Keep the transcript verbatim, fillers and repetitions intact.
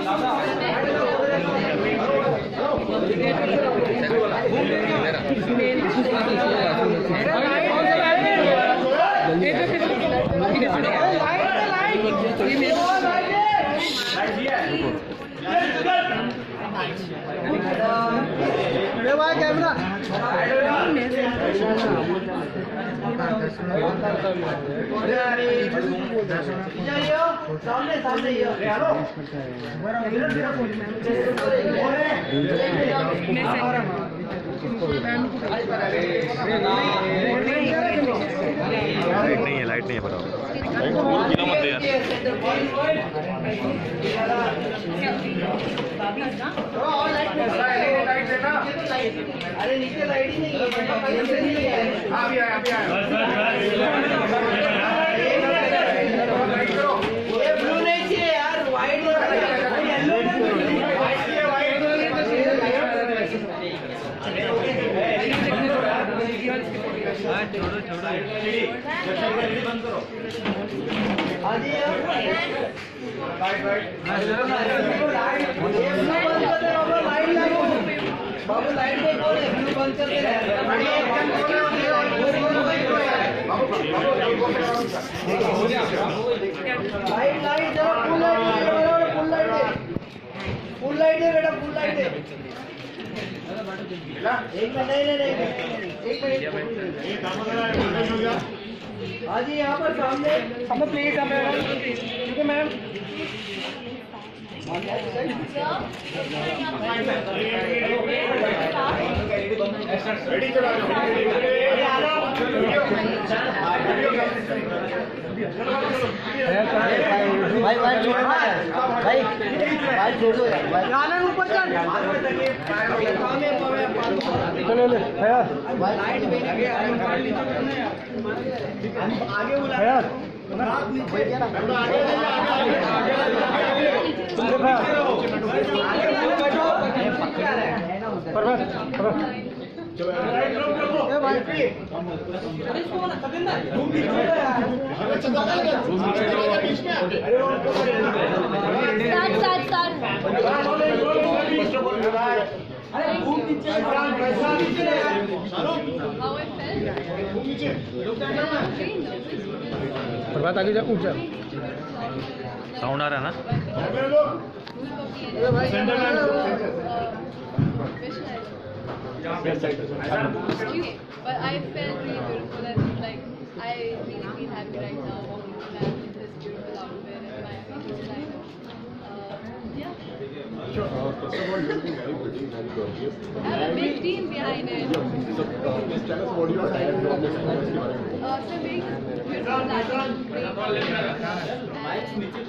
Camera सामने सामने light नहीं है, लाइट नहीं है बताओ। मत दे यार। अरे नीचे लाइट ही नहीं है। अभी आया अभी आया। ये ब्लू नहीं चाहिए यार, व्हाइट छोड़ो छोड़ो बंद करो। बाबू लाइट को बोले ब्लू बंद कर दे। लाइट लाइट जरा फुल लाइट है, फुल लाइट है, फुल लाइट है बेटा, फुल लाइट है। एक मिनट नहीं नहीं एक मिनट हाँ जी यहाँ पर सामने हम प्लीज हम ठीक है मैम। रेडी चला भाई भाई छोड़ भाई भाई छोड़ दो यार गाना ऊपर चल चलो ले लाइट में आगे आगे बुला यार प्रभात आगे जा ऊंचा साउंड आ रहा है ना। But I felt really beautiful and like I really feel happy right now walking to land in this beautiful outfit and my amazing life. Uh, yeah. Sure. Uh, first of all, you have been very pretty, very gorgeous. I have a big team behind it. So, uh, please tell us what you are doing from this Uh, so being beautiful, that is great. And